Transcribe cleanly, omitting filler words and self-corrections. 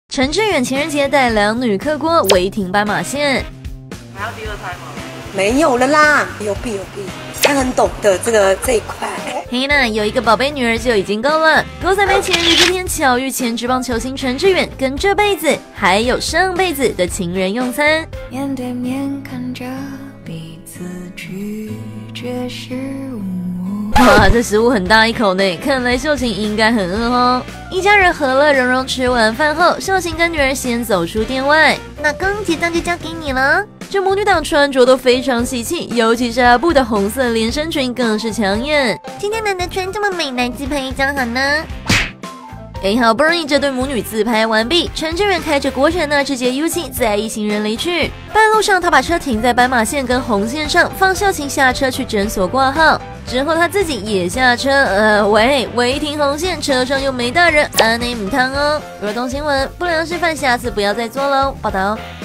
陈志远情人节带两女客锅违停斑马线， 还要第二胎吗？ 没有了啦，有弊。他很懂得这一块。 嘿娜有一个宝贝女儿就已经够了。狗仔杯前日这天巧遇前职棒球星陈志远跟这辈子还有上辈子的情人用餐， 面对面看着彼此拒绝食物。 哇，这食物很大一口呢，看来秀琴应该很饿哦。一家人和乐融融吃完饭后，秀琴跟女儿先走出店外，老公结账就交给你了。这母女档穿着都非常喜气，尤其是阿布的红色连身裙更是抢眼。今天难得穿这么美，来自拍一张好呢。好不容易这对母女自拍完毕，陈志远开着国产纳智捷 U7载一行人离去。半路上，他把车停在斑马线跟红线上，放秀琴下车去诊所挂号。之后他自己也下车，违停红线，车上又没大人，安内母汤哦。耳东新闻，不良示范，下次不要再做喽。报道。